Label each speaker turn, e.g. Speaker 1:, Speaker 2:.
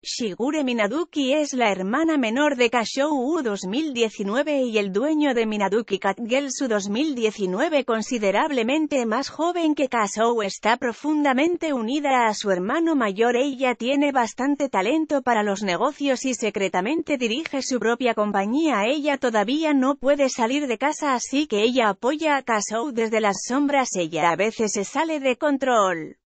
Speaker 1: Shigure Minaduki es la hermana menor de Kashou 2019 y el dueño de Minaduki Catgelsu 2019. Considerablemente más joven que Kashou, está profundamente unida a su hermano mayor. Ella tiene bastante talento para los negocios y secretamente dirige su propia compañía. Ella todavía no puede salir de casa, así que ella apoya a Kashou desde las sombras. Ella a veces se sale de control.